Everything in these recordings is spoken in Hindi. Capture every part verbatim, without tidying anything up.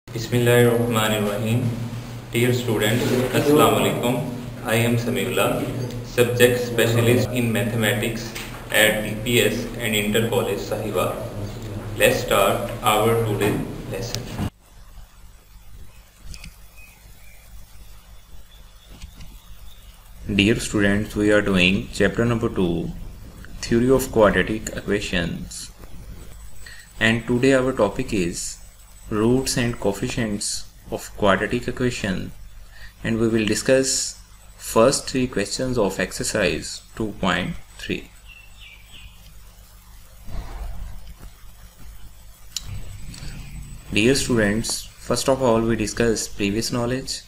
Bismillahirrahmanirrahim. Dear students, Assalamu alaikum. I am Samiullah, subject specialist in mathematics at D P S and Inter College Sahiba. Let's start our today's lesson. Dear students, we are doing chapter number two, Theory of Quadratic Equations, and today our topic is roots and coefficients of quadratic equation, and we will discuss first three questions of exercise two point three. Dear students, first of all we discuss previous knowledge.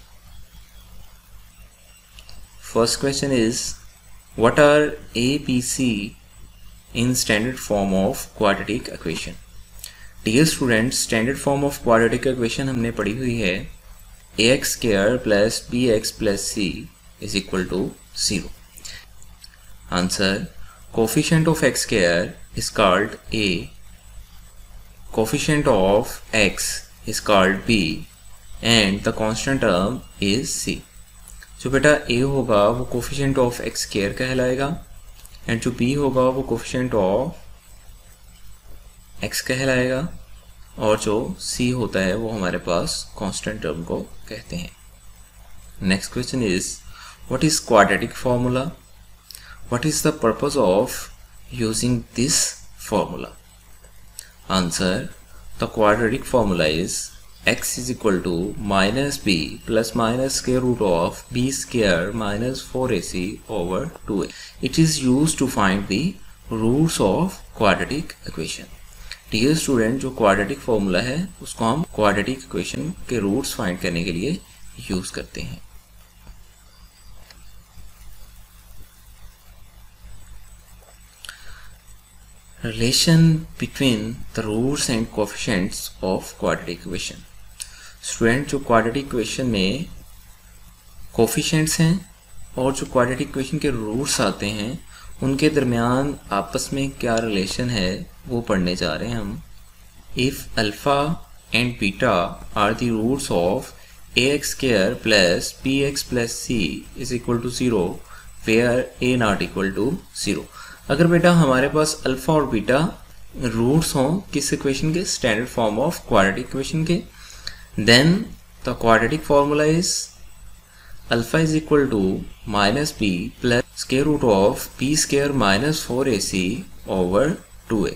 First question is, what are A, B, C in standard form of quadratic equation? Dear students, standard form of quadratic equation हमने पढ़ी हुई है ax square plus bx plus c is equal to zero. Answer, coefficient of x square is called a, coefficient of x is called b, and the constant term is c. जो बेटा a होगा वो कोफिशिएंट ऑफ एक्स स्क्वायर कहलाएगा, एंड जो b होगा वो कोफिशिएंट ऑफ x कहलाएगा, और जो c होता है वो हमारे पास कांस्टेंट टर्म को कहते हैं. Next question is, what is quadratic formula? What is the purpose of using this formula? Answer, the quadratic formula is x is equal to minus b plus minus square root of b square minus four a c over two a. It is used to find the roots of quadratic equation. Dear student, जो quadratic formula है उसको हम quadratic equation के roots find करने के लिए use करते हैं. Relation between the roots and coefficients of quadratic equation. Student, जो क्वाड्रेटिक इक्वेशन में कोफिशिएंट्स हैं और जो क्वाड्रेटिक इक्वेशन के रूट्स आते हैं उनके दरमियान आपस में क्या रिलेशन है वो पढ़ने जा रहे हैं हम. If alpha and beta are the roots of a x square plus b x plus c is equal to zero where a not equal to zero. अगर बेटा हमारे पास अल्फा और बीटा रूट्स हों किस इक्वेशन के? Standard form of quadratic equation के, then the quadratic formula is alpha is equal to minus b plus square root of b square minus four a c over two a,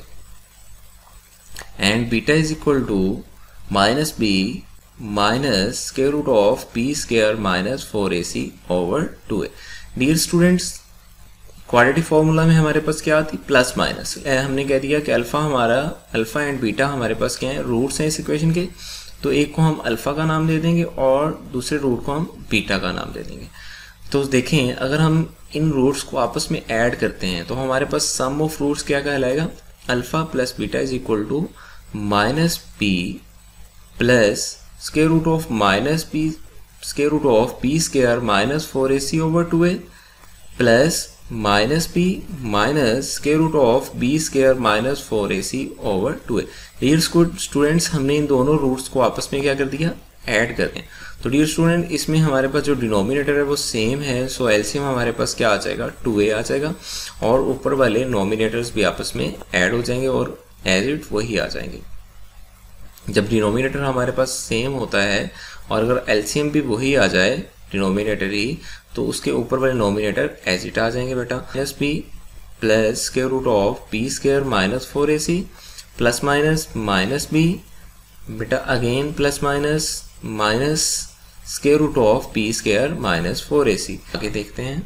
and beta is equal to minus b minus square root of b square minus four a c over two a. Dear students, quadratic formula में हमारे पास क्या आती? Plus minus. हमने कह दिया कि अल्फा हमारा अल्फा एंड बीटा हमारे पास क्या है? रूट्स हैं इस इक्वेशन के. तो एक को हम अल्फा का नाम दे देंगे और दूसरे रूट को हम बीटा का नाम दे देंगे. तो देखें, अगर हम इन रूट्स को आपस में ऐड करते हैं तो हमारे पास सम ऑफ रूट्स क्या कहलाएगा? Alpha plus beta is equal to minus b plus square root of minus b square root of b square minus four a c over two a plus minus b minus square root of b square minus four a c over two a. Dear students, हमने इन दोनों रूट्स को आपस में क्या कर दिया? ऐड कर दें. तो डियर स्टूडेंट, इसमें हमारे पास जो डिनोमिनेटर है वो सेम है, सो एलसीएम हमारे पास क्या आ जाएगा? टू ए आ जाएगा, और ऊपर वाले नोमिनेटर्स भी आपस में ऐड हो जाएंगे और एज इट वही आ जाएंगे. जब डिनोमिनेटर हमारे पास सेम होता है और अगर एलसीएम भी वही आ जाए, डिनोमिनेटर ही, तो उसके ऊपर वाले नोमिनेटर एज इट आ जाएंगे बेटा. Minus b plus square root of b square minus four a c plus minus minus b बेटा again plus minus minus square root of b square minus four a c. आगे देखते हैं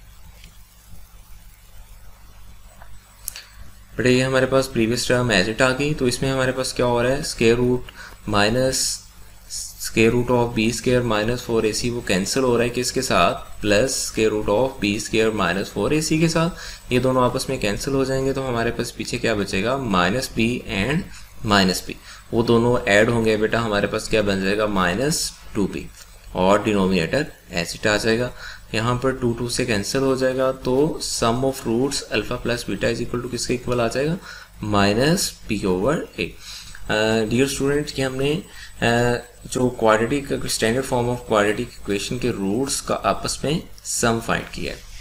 बेटा, ये हमारे पास प्रीवियस टर्म एज इट आ गई. तो इसमें हमारे पास क्या हो रहा है? Square root minus square root of b square minus four a c वो कैंसिल हो रहा है किसके साथ? Plus square root of b square minus four a c के साथ. ये दोनों आपस में कैंसिल हो जाएंगे तो हमारे पास पीछे क्या बचेगा? Minus b and minus b. वो दोनों ऐड होंगे बेटा, हमारे पास क्या बन जाएगा? माइनस टू बी, और डिनोमिनेटर एज इट आ जाएगा. यहाँ पर टू टू से कैंसिल हो जाएगा, तो sum of roots alpha plus beta is equal to किसके इक्वल आ जाएगा? Minus b over a. Dear student, ये हमने जो quadratic standard form of quadratic equation के रूट्स का आपस में सम फाइंड किया है।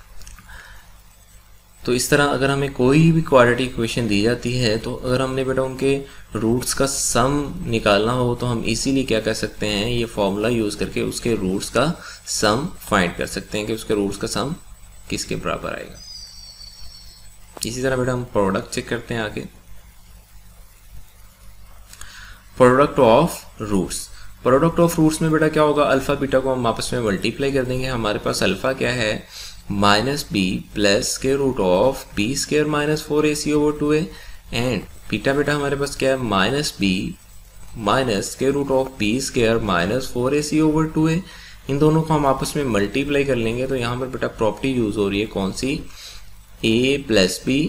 तो इस तरह अगर हमें कोई भी क्वाड्रेटिक इक्वेशन दी जाती है तो अगर हमने बेटा उनके रूट्स का सम निकालना हो तो हम इसीलिए क्या कर सकते हैं, ये फॉर्मूला यूज़ करके उसके रूट्स का सम फाइंड कर सकते हैं कि उसके रूट्स का सम किसके बराबर आएगा। इसी तरह बेटा हम प्रोडक्ट चेक करते हैं आगे। Product of roots, product of roots में बेटा क्या होगा, अल्फा बीटा को हम आपस में मल्टीप्लाई कर देंगे। हमारे पास अल्फा क्या है, minus b plus square root of b square minus four a c over two a, and beta बेटा हमारे पास क्या है, minus b minus square root of b square minus four a c over two a. इन दोनों को हम आपस में मल्टीप्लाई कर लेंगे तो यहाँ पर बेटा प्रॉपर्टी यूज हो रही है कौन सी, a plus b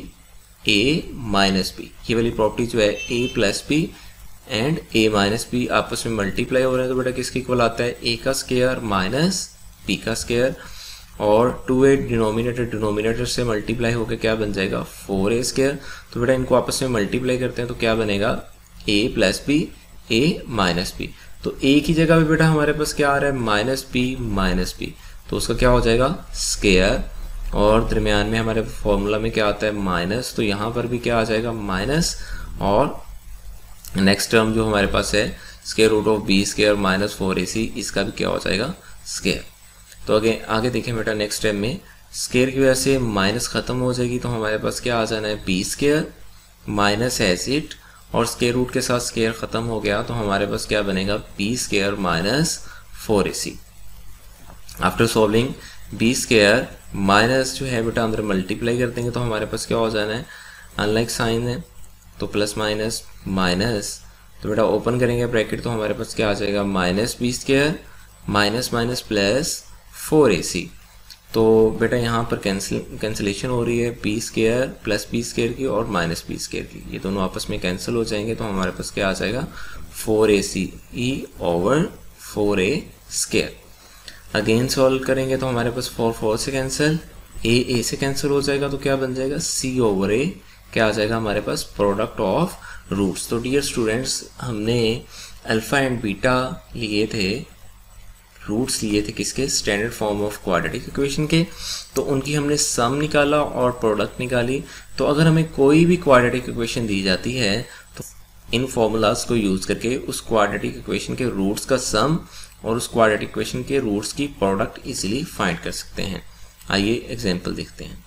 a minus b. ये वाली प्रॉपर्टी जो है a plus b and a minus b आपस में मल्टीप्लाई हो रहे हैं तो बेटा किसके इक्वल आता है, ए का स्क्वायर माइनस बी का स्क्वायर, और टू ए डिनोमिनेटर डिनोमिनेटर से मल्टीप्लाई होकर क्या बन जाएगा, फोर ए स्क्वायर। तो बेटा इनको आपस में मल्टीप्लाई करते हैं तो क्या बनेगा, a plus b a minus b. तो ए की जगह पे बेटा हमारे पास क्या आ रहा है, माइनस बी माइनस बी, तो उसका क्या हो जाएगा स्क्वायर, और दरमियान में हमारे फॉर्मूला में क्या आता है माइनस, तो यहाँ पर भी क्या आ जाएगा माइनस, और नेक्स्ट टर्म जो हमारे पास है square root of b square minus four a c, इसका भी क्या हो जाएगा स्क्वायर। तो आगे आगे देखें बेटा नेक्स्ट टाइम में स्क्वायर की वजह से माइनस खत्म हो जाएगी तो हमारे पास क्या आ जाना है, b square minus edge it, और स्क्वायर रूट के साथ स्क्वायर खत्म हो गया तो हमारे पास क्या बनेगा, b square minus four a c. After solving b square minus जो है बेटा अंदर मल्टीप्लाई कर देंगे तो हमारे पास क्या हो जाना है, अनलाइक साइन है तो प्लस माइनस माइनस, तो बेटा ओपन करेंगे ब्रैकेट तो हमारे पास क्या आ जाएगा, minus b square minus minus plus four a c. तो बेटा यहाँ पर कैंसिल कैंसिलेशन हो रही है, b square plus b square की और माइनस बी स्क्वायर की, ये दोनों आपस में कैंसिल हो जाएंगे तो हमारे पास क्या आ जाएगा, four a c e over four a square. Again solve करेंगे तो हमारे पास फोर फोर से कैंसिल, ए ए से कैंसिल हो जाएगा तो क्या बन जाएगा, सी ओवर ए, क्या आ जाएगा हमारे पास प्रोडक्ट ऑफ रूट्स। तो डियर स्टूडेंट्स हमने अल्फा एंड बीटा लिए थे, रूट्स लिए थे किसके, standard form of quadratic equation के, तो उनकी हमने सम निकाला और प्रोडक्ट निकाली। तो अगर हमें कोई भी क्वाड्रेटिक इक्वेशन दी जाती है तो इन फॉर्मूलाज को यूज करके उस क्वाड्रेटिक इक्वेशन के रूट्स का सम और उस क्वाड्रेटिक इक्वेशन के रूट्स की प्रोडक्ट इजीली फाइंड कर सकते हैं। आइए एग्जांपल देखते हैं।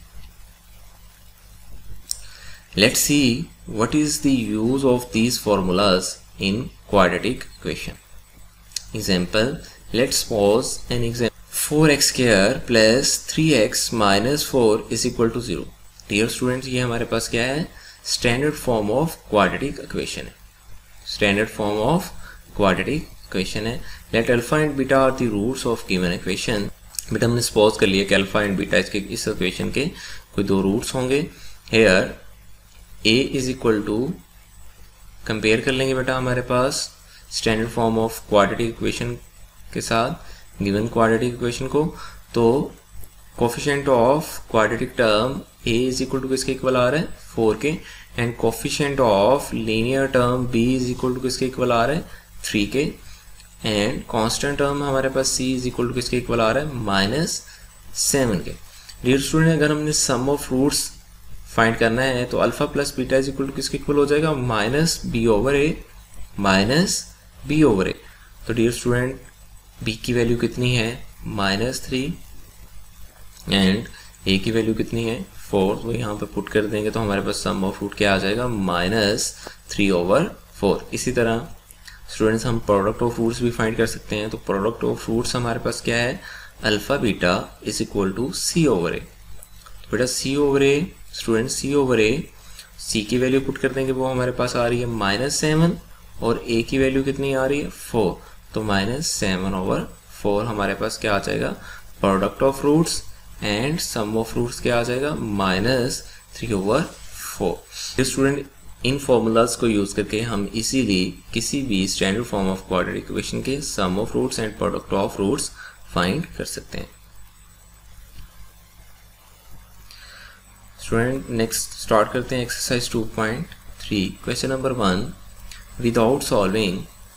Let's see what is the use of these formulas in quadratic equation. Example, let's suppose an example, four x square plus three x minus four is equal to zero. Dear students, ये हमारे पास क्या है, standard form of quadratic equation है, standard form of quadratic equation है। Let alpha and beta are the roots of given equation. बेटा हमने suppose कर लिया कि alpha and beta इसके इस equation के कोई दो roots होंगे। Here a is equal to, compare कर लेंगे बेटा हमारे पास standard form of quadratic equation के साथ गिवन क्वाड्रेटिक इक्वेशन को, तो coefficient of quadratic term a is equal to किसके इक्वल आ रहा है, फोर के, and coefficient of linear term b is equal to किसके इक्वल आ रहा है, थ्री के, एंड कांस्टेंट टर्म हमारे पास c इज इक्वल टू किसके इक्वल आ रहा है, माइनस सेवन के। डियर स्टूडेंट अगर हमने सम ऑफ रूट्स फाइंड करना है तो alpha plus beta is equal to किसके इक्वल हो जाएगा, minus b over a minus b over ए। तो डियर स्टूडेंट बी की वैल्यू कितनी है, माइनस थ्री, एंड ए की वैल्यू कितनी है, फोर, तो यहाँ पे पुट कर देंगे तो हमारे पास सम ऑफ रूट क्या आ जाएगा, माइनस थ्री ओवर फोर। इसी तरह स्टूडेंट्स हम प्रोडक्ट ऑफ रूट्स भी फाइंड कर सकते हैं। तो प्रोडक्ट ऑफ रूट्स हमारे पास क्या है, alpha beta is equal to C over ए। तो बेटा C over A, student C over A, C की वैल्यू पुट कर देंगे वो हमारे पास आ रही है माइनस सेवन, और ए की वैल्यू कितनी आ रही है, फोर, तो माइनस सेवन ओवर फोर हमारे पास क्या आ जाएगा, product of roots, and sum of roots क्या आ जाएगा, minus three over four. Student इन फॉर्मूलाज को यूज करके हम इजीली किसी भी standard form of quadratic equation के sum of roots and product of roots find कर सकते हैं। स्टूडेंट नेक्स्ट स्टार्ट करते हैं exercise two point three. Question number one, without solving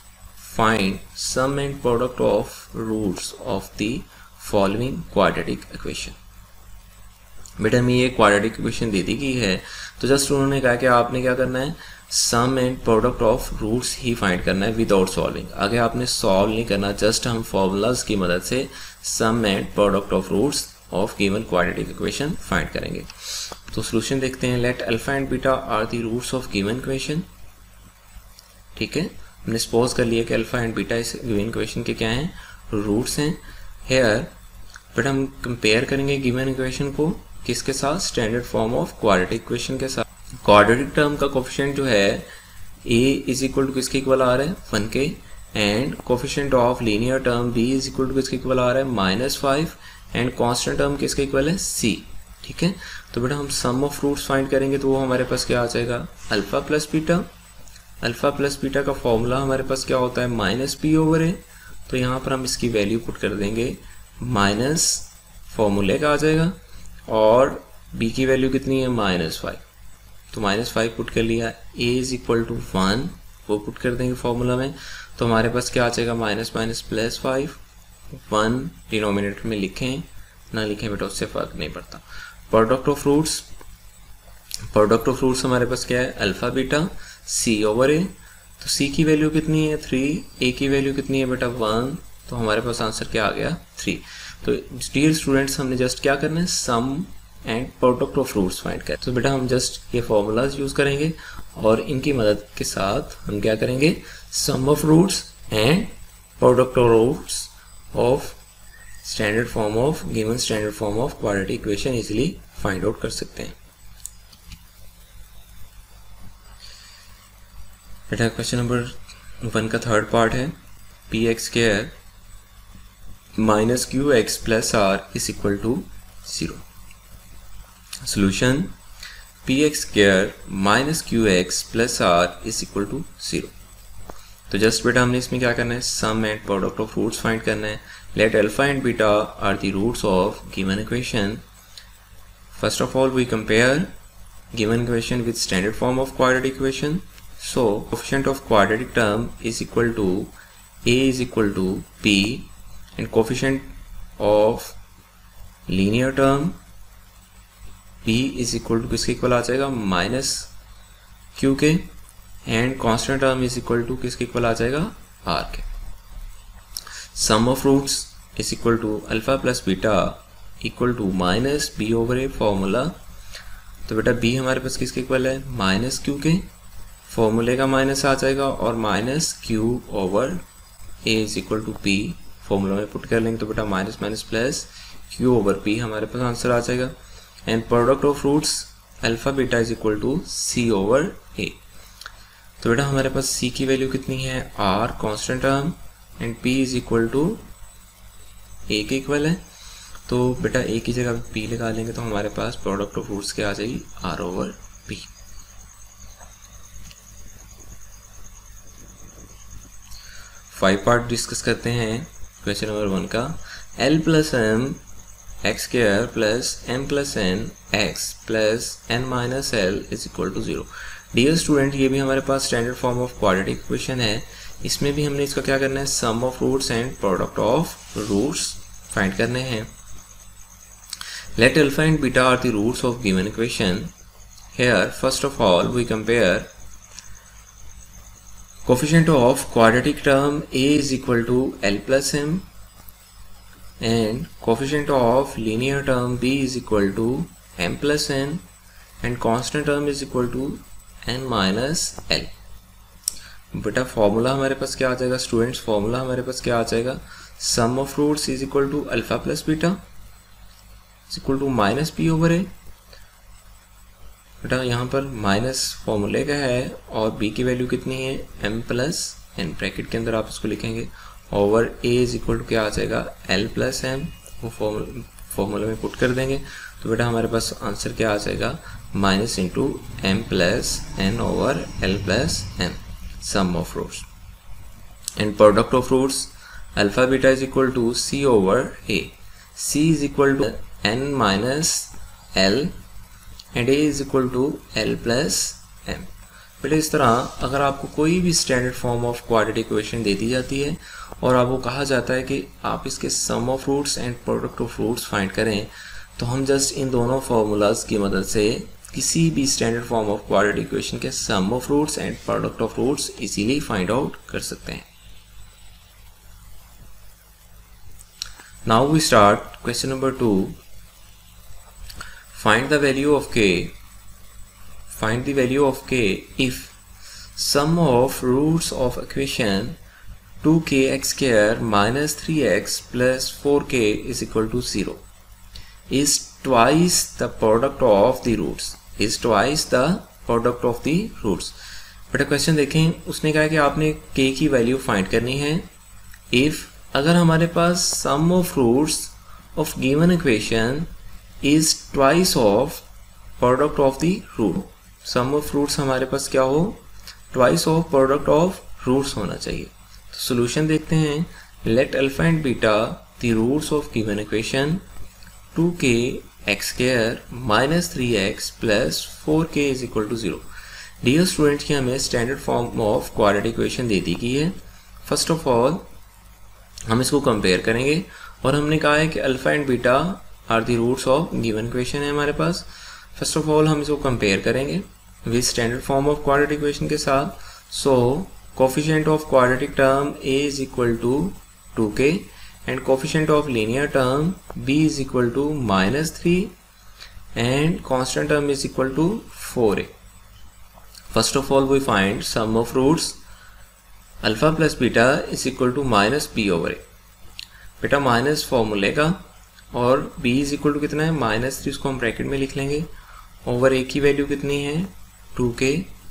find sum and product of roots of the following quadratic equation। बेटा हमें ये क्वाड्रेटिक इक्वेशन दे दी गई है, तो जस्ट उन्होंने कहा कि आपने क्या करना है, sum and product of roots ही फाइंड करना है विदाउट सॉल्विंग। आगे आपने सॉल्व नहीं करना, जस्ट हम फॉर्मूलाज की मदद से sum and product of roots of given quadratic equation find करेंगे। तो सॉल्यूशन देखते हैं। Let alpha and beta are the roots of given equation. ठीक है, हमने सपोज कर लिया कि अल्फा एंड बीटा इस गिवन इक्वेशन के क्या हैं, रूट्स हैं। हेयर बट हम कंपेयर करेंगे गिवन इक्वेशन को किसके साथ, standard form of quadratic equation के साथ। क्वाड्रेटिक टर्म का कोफिशिएंट जो है a इज इक्वल टू किसके इक्वल आ रहा है, वन के, and coefficient of linear term b is equal to किसके इक्वल आ रहा है, minus five, and constant term किसके इक्वल है, c। ठीक है, तो बेटा हम सम ऑफ रूट्स फाइंड करेंगे तो वो हमारे पास क्या आ जाएगा, alpha plus beta. Alpha plus beta का फॉर्मूला हमारे पास क्या होता है, माइनस पी ओवर ए। तो यहाँ पर हम इसकी वैल्यू पुट कर देंगे, माइनस फॉर्मूले का आ जाएगा, और b की वैल्यू कितनी है, माइनस फाइव। तो माइनस फाइव पुट कर लिया, a is equal to one, वो पुट कर देंगे फॉर्मूला में, तो हमारे पास क्या आ जाएगा, minus minus plus five. One denominator में लिखें ना लिखें बेटा उससे फर्क नहीं पड़ता। Product of roots, product of roots हमारे पास क्या है, alpha beta c over a। तो c की वैल्यू कितनी है, थ्री, a की वैल्यू कितनी है बेटा, वन। तो हमारे पास आंसर क्या आ गया, थ्री। तो डियर स्टूडेंट्स हमने जस्ट क्या करना है, sum and product of roots find करें। तो बेटा हम जस्ट ये फॉर्मूलाज यूज करेंगे और इनकी मदद के साथ हम क्या करेंगे, sum of roots and product of roots of standard form of given standard form of quadratic equation easily find out कर सकते हैं। बेटा क्वेश्चन नंबर वन का थर्ड पार्ट है, p x square minus q x plus r is equal to zero. Solution, p x square minus q x plus r is equal to zero. तो जस्ट बेटा हमने इसमें क्या करना है, sum and product of roots find करना है। Let alpha and beta are the roots of given equation. First of all we compare given equation with standard form of quadratic equation. So coefficient of quadratic term is equal to a is equal to p, and coefficient of linear term p is equal to किसके इक्वल आ जाएगा, माइनस q के, and constant term is equal to किसके इक्वल आ जाएगा, r के। Sum of roots is equal to alpha plus beta equal to minus b over a formula. तो बेटा b हमारे पास किसके इक्वल है, माइनस q के, फॉर्मूले का माइनस आ जाएगा, और minus Q over A is equal to P, formula में पुट कर लेंगे तो बेटा minus minus plus Q over P हमारे पास आंसर आ जाएगा। And product of roots alpha beta is equal to C over ए। तो बेटा हमारे पास सी की वैल्यू कितनी है, are constant term, and P is equal to A के इक्वल है। तो बेटा ए की जगह पी लगा लेंगे तो हमारे पास प्रोडक्ट ऑफ रूट्स क्या आ जाएगी, r over p. Five part discuss करते हैं क्वेश्चन नंबर वन का। L plus m x square plus m plus n x plus n minus l is equal to zero. Dear student ये भी हमारे पास standard form of quadratic equation है। इसमें भी हमने इसका क्या करना है, sum of roots and product of roots find करने हैं। Let alpha and beta are the roots of given equation. Here first of all we compare coefficient of quadratic term a is equal to L plus m, and coefficient of linear term b is equal to m plus n, and constant term is equal to n minus l। बेटा फॉर्मूला हमारे पास क्या आ जाएगा स्टूडेंट्स, फॉर्मूला हमारे पास क्या आ जाएगा, sum of roots is equal to alpha plus beta is equal to minus p over a. बेटा यहाँ पर माइनस फॉर्मूले का है और b की वैल्यू कितनी है, m प्लस एन, ब्रैकेट के अंदर आप इसको लिखेंगे, over a is equal to क्या आ जाएगा, l प्लस एम, वो फॉर्मूले में पुट कर देंगे तो बेटा हमारे पास आंसर क्या आ जाएगा, minus into m plus n over l plus m, sum of roots. And product of roots alpha beta is equal to c over a, c is equal to n minus l, and a is equal to L plus m। पहले इस तरह अगर आपको कोई भी standard form of quadratic equation दे दी जाती है और आपको कहा जाता है कि आप इसके sum of roots and product of roots find करें, तो हम जस्ट इन दोनों फार्मूलाज की मदद से किसी भी standard form of quadratic equation के sum of roots and product of roots easily find out कर सकते हैं। Now we start question number two. Find the value of k. Find the value of k if sum of roots of equation two k x square minus three x plus four k is equal to zero is twice the product of the roots is twice the product of the roots। बेटा क्वेश्चन देखें, उसने कहा कि आपने k की वैल्यू फाइंड करनी है if अगर हमारे पास sum of roots of given equation is twice of product of the root। Sum of roots हमारे पास क्या हो, twice of product of roots होना चाहिए। तो सोल्यूशन देखते हैं। Let alpha and beta the roots of given equation two k x square minus three x plus four k is equal to zero. Dear student की हमें standard form of quadratic equation दे दी गई है। फर्स्ट ऑफ ऑल हम इसको कंपेयर करेंगे और हमने कहा है कि alpha and beta are the roots of given equation है हमारे पास। फर्स्ट ऑफ ऑल हम इसको कंपेयर करेंगे with standard form of quadratic equation के साथ। So coefficient of quadratic term a is equal to two k and coefficient of linear term b is equal to minus three and constant term is equal to four a. First of all we find sum of roots alpha plus beta is equal to minus b over a. बेटा माइनस फॉर्मूले का और b इज इक्वल टू कितना है, माइनस थ्री, उसको हम ब्रैकेट में लिख लेंगे। ओवर a की वैल्यू कितनी है, two k,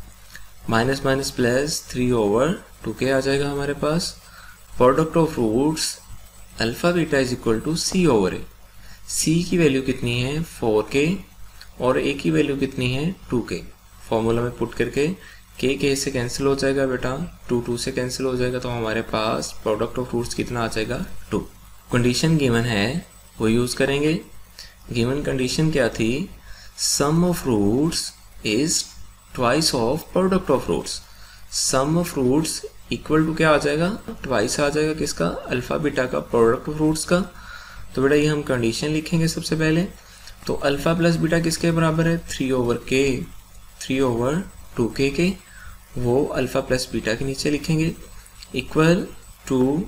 minus minus plus three over two k आ जाएगा हमारे पास। Product of roots alpha beta is equal to C over a. c की वैल्यू कितनी है, फोर के, और a की वैल्यू कितनी है, टू के। फॉर्मूला में पुट करके k k से कैंसिल हो जाएगा बेटा, टू टू से कैंसिल हो जाएगा, तो हमारे पास प्रोडक्ट ऑफ रूट्स कितना आ जाएगा, टू। कंडीशन गिवन है वो यूज करेंगे। गिवन कंडीशन क्या थी, sum of roots is twice of product of roots. Sum of roots equal to क्या आ जाएगा, ट्वाइस आ जाएगा किसका, अल्फा बीटा का, प्रोडक्ट ऑफ रूट्स का। तो बेटा ये हम कंडीशन लिखेंगे सबसे पहले। तो अल्फा प्लस बीटा किसके बराबर है, three over k, three over two k के, वो अल्फा प्लस बीटा के नीचे लिखेंगे, equal to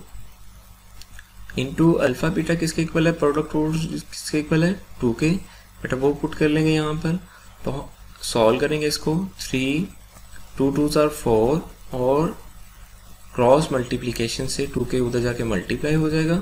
into alpha beta किसके इक्वल है, प्रोडक्ट रूट किसके इक्वल है, टू के। बेटा वो पुट कर लेंगे यहाँ पर, तो सॉल्व करेंगे इसको। थ्री टू टू जार फोर और क्रॉस मल्टीप्लीकेशन से टू के उधर जाके मल्टीप्लाई हो जाएगा।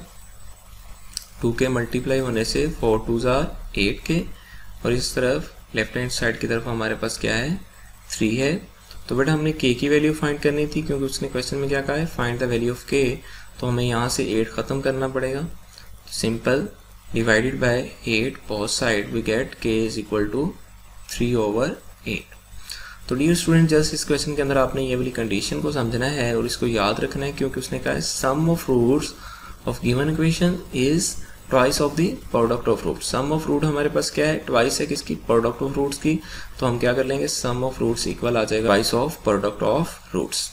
टू के मल्टीप्लाई होने से फोर टू जार एट के, और इस तरफ लेफ्ट हैंड साइड की तरफ हमारे पास क्या है, थ्री है। तो बेटा हमने के की वैल्यू फाइंड करनी थी, क्योंकि उसने क्वेश्चन में क्या कहा है, फाइंड द वैल्यू ऑफ के। तो हमें यहाँ से एट ख़त्म करना पड़ेगा। Simple, divided by eight both side we get k is equal to three over eight. तो डियर स्टूडेंट जस्ट इस क्वेश्चन के अंदर आपने ये वाली कंडीशन को समझना है और इसको याद रखना है, क्योंकि उसने कहा है sum of roots of given equation is twice of the product of root. Sum of root हमारे पास क्या है, ट्वाइस है किसकी, प्रोडक्ट ऑफ रूट्स की। तो हम क्या कर लेंगे, सम ऑफ रूट्स इक्वल आ जाएगा twice of product of roots.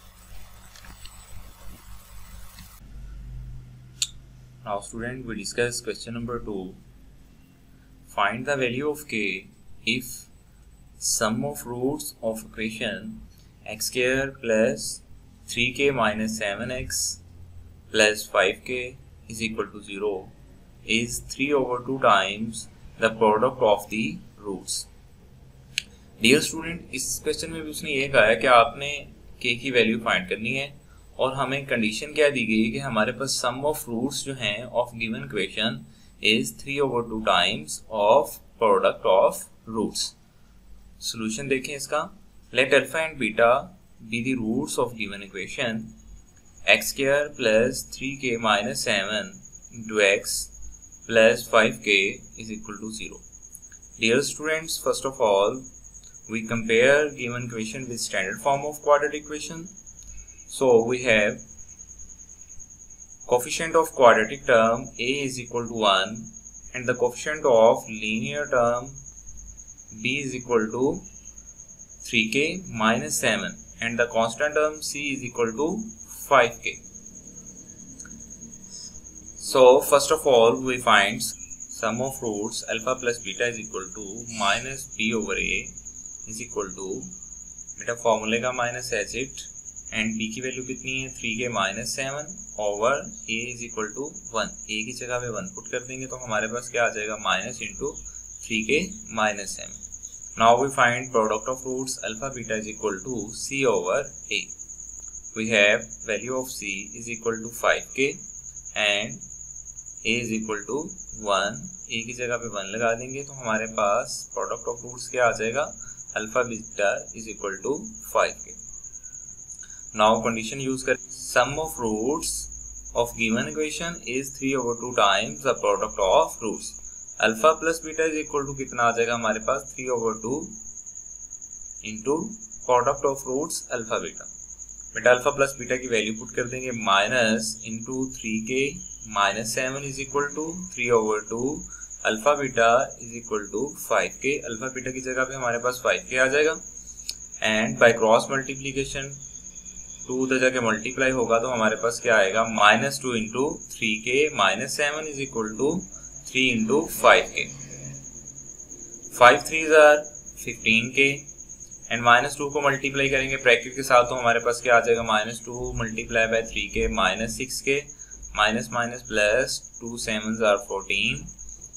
Now student, we discuss question number two. Find the value of k if sum of roots of equation x square plus three k minus seven x plus five k is equal to zero is three over two times the product of the roots. Dear student, इस क्वेश्चन में भी उसने ये कहा है कि आपने k की वैल्यू फाइंड करनी है और हमें कंडीशन क्या दी गई है कि हमारे पास सम ऑफ रूट्स जो हैं of given equation is three over two times of product of roots. Solution देखें इसका। Let alpha and beta be the roots of given equation x square plus three k minus seven into x plus five k is equal to zero. Dear students, first of all we compare given equation with standard form of quadratic equation. So we have coefficient of quadratic term a is equal to one and the coefficient of linear term b is equal to three k minus seven and the constant term c is equal to five k. So first of all we find sum of roots alpha plus beta is equal to minus b over a is equal to बेटा फॉर्मूले का minus h it and b की वैल्यू कितनी है three k minus seven over a is equal to one. a की जगह पे वन पुट कर देंगे तो हमारे पास क्या आ जाएगा minus into three k minus seven. Now we find product of roots alpha beta is equal to c over a. We have value of c is equal to five k and a is equal to one. a की जगह पे वन लगा देंगे तो हमारे पास प्रोडक्ट ऑफ रूट्स क्या आ जाएगा alpha beta is equal to five k. Now condition use कर sum of roots of given equation is three over two times the product of roots. Alpha plus beta is equal to कितना आ जाएगा हमारे पास three over two into product of roots alpha beta. बेटा अल्फा प्लस बीटा की वैल्यू पुट कर देंगे minus into three k minus seven is equal to three over to alpha beta is equal to five k. Alpha beta की जगह पे हमारे पास फाइव के आ जाएगा and by cross multiplication two उधर जाके मल्टीप्लाई होगा तो हमारे पास क्या आएगा minus two into three k minus seven is equal to three into five k. Five three जार fifteen k and minus two को मल्टीप्लाई करेंगे ब्रैकेट के साथ तो हमारे पास क्या आ जाएगा minus two multiply by three k minus six k minus minus plus two seven जार फोर्टीन.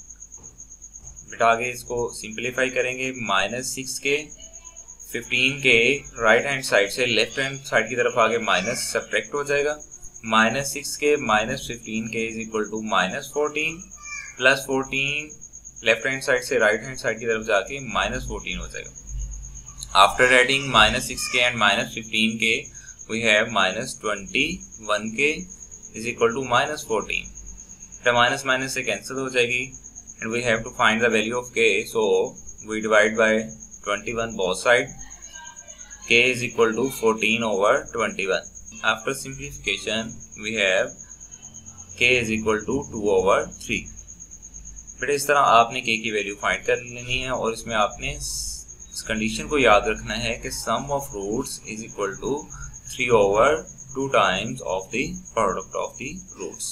बेटा आगे इसको सिंप्लीफाई करेंगे minus six k fifteen k right hand side से लेफ्ट हैंड साइड की तरफ आगे माइनस सब्ट्रैक्ट हो जाएगा. Minus six k minus fifteen k is equal to minus fourteen plus fourteen left hand side से राइट हैंड साइड की तरफ जाके माइनस फोर्टीन हो जाएगा. After adding minus six k and minus fifteen k we have minus twenty one k is equal to minus fourteen. Minus minus से कैंसिल हो जाएगी and we have to find the value of k, so we divide by twenty-one both side. K is equal to fourteen over twenty-one. After simplification we have k is equal to two over three. बेटा इस तरह आपने k की वैल्यू फाइंड कर लेनी है और इसमें आपने इस कंडीशन को याद रखना है कि sum of roots is equal to three over two times of the product of the roots.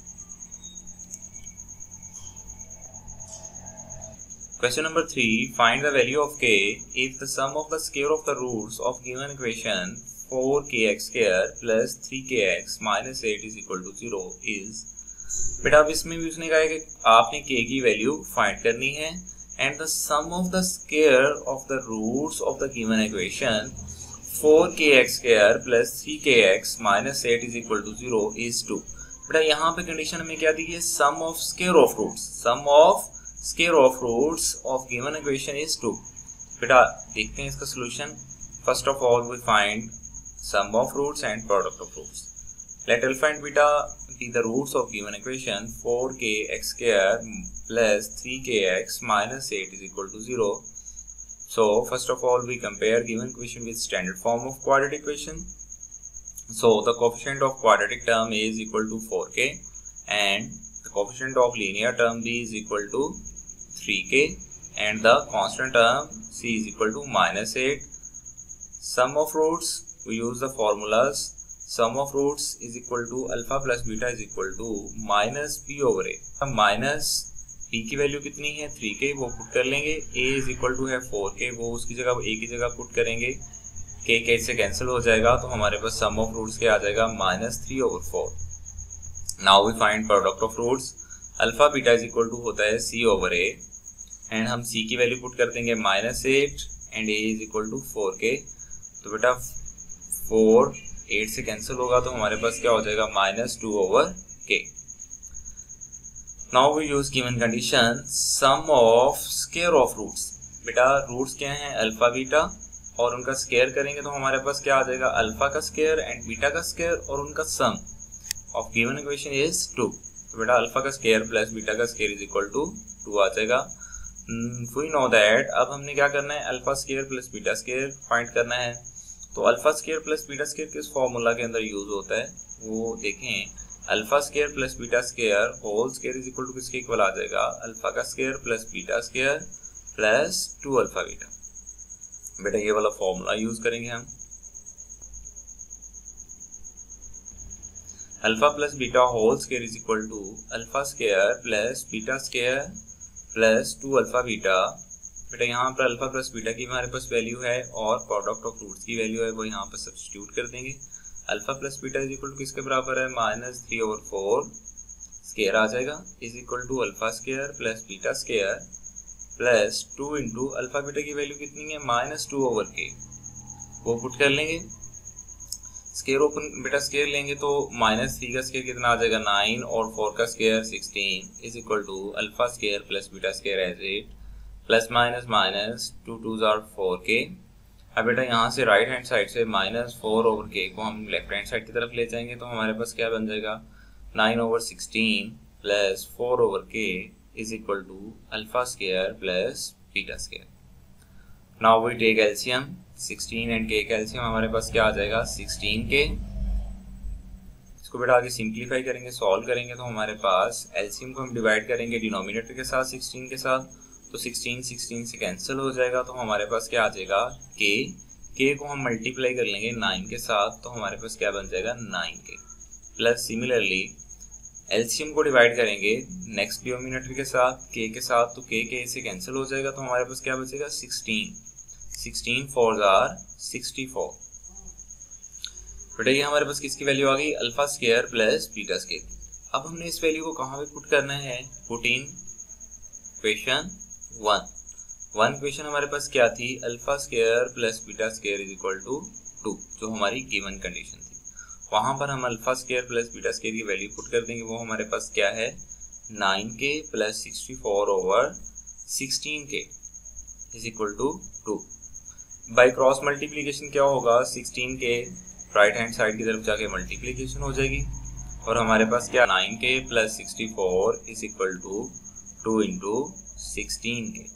Question number three. Find the value of k if the sum of the square of the roots of given equation four k x square plus three k x minus eight is equal to zero is. बेटा अब इसमें भी उसने कहा है कि आपने k की वैल्यू फाइंड करनी है and the sum of the square of the roots of the given equation four k x square plus three k x minus eight is equal to zero is two. बेटा यहाँ पे कंडीशन हमें क्या दी है sum of square of roots. sum of square of roots of given equation is two. बेटा देखते हैं इसका solution. First of all we find sum of roots and product of roots. Let alpha and beta be the roots of given equation four k x square plus three k x minus eight is equal to zero. So first of all we compare given equation with standard form of quadratic equation. So the coefficient of quadratic term is equal to four k and the coefficient of linear term b is equal to three k and the constant term c is equal to minus eight. Sum of roots we use the formulas. Sum of roots is equal to alpha plus beta is equal to minus b over a. अब minus b की वैल्यू कितनी है थ्री के वो पुट कर लेंगे. a is equal to है फोर के वो उसकी जगह a की जगह पुट करेंगे. k k से कैंसिल हो जाएगा तो हमारे पास sum of roots क्या आ जाएगा minus three over four. Now we find product of roots. Alpha beta is equal to होता है c ओवर a एंड हम c की वैल्यू पुट कर देंगे minus eight and a is equal to four k. तो बेटा फोर एट से कैंसिल होगा तो हमारे पास क्या हो जाएगा minus two over k. Now we use given condition sum of square of roots. बेटा रूट्स क्या हैं अल्फा बीटा और उनका स्क्वायर करेंगे तो हमारे पास क्या आ जाएगा अल्फा का स्क्वायर एंड बीटा का स्क्वायर और उनका sum of given equation is two. तो बेटा अल्फा का स्क्वायर प्लस बीटा का square is equal to two आ जाएगा. वी नो दैट अब हमने क्या करना है alpha square plus beta square find करना है. तो alpha square plus beta square किस फॉर्मूला के अंदर यूज होता है वो देखें. Alpha square plus beta square whole square is equal to किसके इक्वल आ जाएगा अल्फा का square plus beta square plus two alpha beta. बेटा ये वाला फॉर्मूला यूज करेंगे हम, alpha plus beta whole square is equal to alpha square plus beta square plus two alpha beta. बेटा यहाँ पर अल्फा प्लस बीटा की हमारे पास वैल्यू है और प्रोडक्ट ऑफ रूट्स की वैल्यू है वो यहाँ पर सब्स्टिट्यूट कर देंगे। Alpha plus beta is equal to किसके बराबर है, minus three over four square आ जाएगा is equal to alpha square plus beta square plus two into alpha beta की वैल्यू कितनी है, माइनस टू ओवर के, वो पुट कर लेंगे। स्क्वायर ओपन बेटा स्क्वायर लेंगे तो माइनस थ्री का स्क्वायर कितना आ जाएगा, नाइन, और फोर का square sixteen is equal to alpha square plus beta square as it plus minus minus two two जार फोर के। अब बेटा यहाँ से राइट हैंड साइड से माइनस फोर ओवर के को हम लेफ्ट हैंड साइड की तरफ ले जाएंगे तो हमारे पास क्या बन जाएगा, nine over sixteen plus four over k is equal to alpha square plus beta square. Now we take LCM, sixteen and k का एलसीएम हमारे पास क्या आ जाएगा, सिक्सटीन के। इसको बेटा आगे सिंप्लीफाई करेंगे, सॉल्व करेंगे तो हमारे पास एलसीएम को हम डिवाइड करेंगे डिनोमिनेटर के साथ सिक्सटीन के साथ, तो सिक्सटीन सिक्सटीन से कैंसिल हो जाएगा तो हमारे पास क्या आ जाएगा, के के को हम मल्टीप्लाई कर लेंगे नाइन के साथ तो हमारे पास क्या बन जाएगा, nine k plus similarly LCM को डिवाइड करेंगे नेक्स्ट डिनोमिनेटर के साथ के के साथ, तो के के से कैंसिल हो जाएगा तो हमारे पास क्या बचेगा, sixteen, sixteen four are sixty four. बेटा ये हमारे पास किसकी वैल्यू आ गई, alpha square plus beta square. अब हमने इस वैल्यू को कहाँ पे पुट करना है, put in equation one. One equation हमारे पास क्या थी, alpha square plus beta square is equal to two, two हमारी गिवन कंडीशन थी। वहां पर हम alpha square plus beta square की वैल्यू पुट कर देंगे, वो हमारे पास क्या है, nine k plus sixty four over sixteen k is equal to two. By cross multiplication क्या होगा, सिक्सटीन के राइट हैंड साइड की तरफ जाके मल्टीप्लीकेशन हो जाएगी और हमारे पास क्या, nine k plus sixty four is equal to two into sixteen k.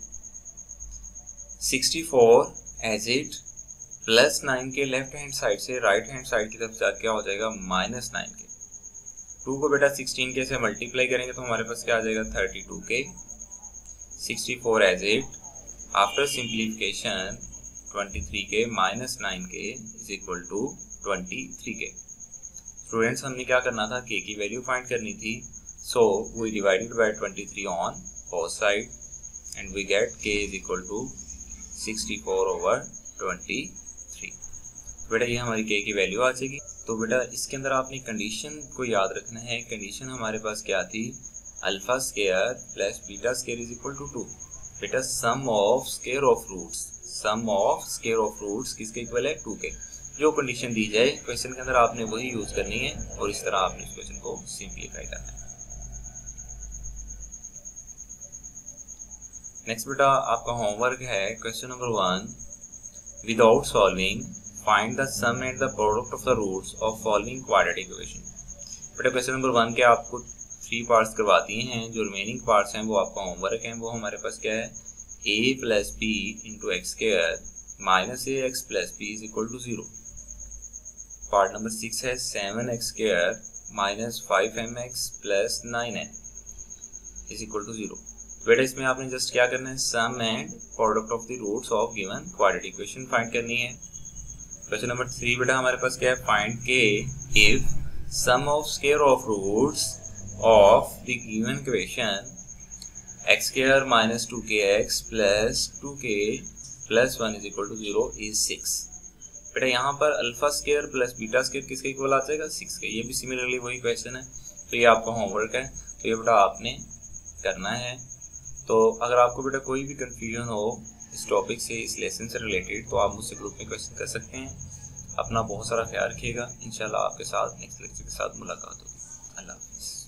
Sixty four as it plus nine k left hand side से राइट हैंड साइड की तरफ जाके क्या हो जाएगा, माइनस नाइन के। टू को बेटा सिक्सटीन के से मल्टीप्लाई करेंगे तो हमारे पास क्या आ जाएगा, thirty two k. Sixty four as it after simplification twenty three k minus nine k is equal to twenty three k. Students हमने क्या करना था, के की वैल्यू फाइंड करनी थी, so we divided by twenty three on both side and we get k is equal to sixty four over twenty three. बेटा ये हमारी के की वैल्यू आ जाएगी। तो बेटा इसके अंदर आपने कंडीशन को याद रखना है, कंडीशन हमारे पास क्या थी, alpha square plus beta square is equal to two. बेटा sum of square of roots, sum of square of roots किसके इक्वल है, टू के। जो कंडीशन दी जाए क्वेश्चन के अंदर आपने वही यूज करनी है और इस तरह आपने इस क्वेश्चन को सिंप्लीफाई करना है। नेक्स्ट बेटा आपका होमवर्क है question number one, without solving find the sum and the product of the roots of following quadratic equation. बेटा क्वेश्चन नंबर वन के आपको थ्री पार्ट्स करवा दिए हैं, जो रिमेनिंग पार्ट्स हैं वो आपका होमवर्क है। वो हमारे पास क्या है, a plus b into x square minus a x plus b is equal to zero. Part number six है seven x square minus five m x plus nine n is equal to zero. बेटा इसमें आपने जस्ट क्या करना है, sum and product of the roots of given quadratic equation फाइंड करनी है। क्वेश्चन नंबर थ्री बेटा हमारे पास क्या है, find k if sum of square of roots of the given equation x square minus two k x plus two k plus one is equal to zero is six. बेटा यहाँ पर alpha square plus beta square किसके इक्वल आ जाएगा, सिक्स के। ये भी सिमिलरली वही क्वेश्चन है, तो ये आपका होमवर्क है, तो ये बेटा आपने करना है। तो अगर आपको बेटा कोई भी कंफ्यूजन हो इस टॉपिक से, इस लेसन से रिलेटेड, तो आप मुझसे ग्रुप में क्वेश्चन कर सकते हैं। अपना बहुत सारा ख्याल रखिएगा, इंशाल्लाह आपके साथ नेक्स्ट लेक्चर के साथ मुलाकात होगी। अल्लाह हाफिज़।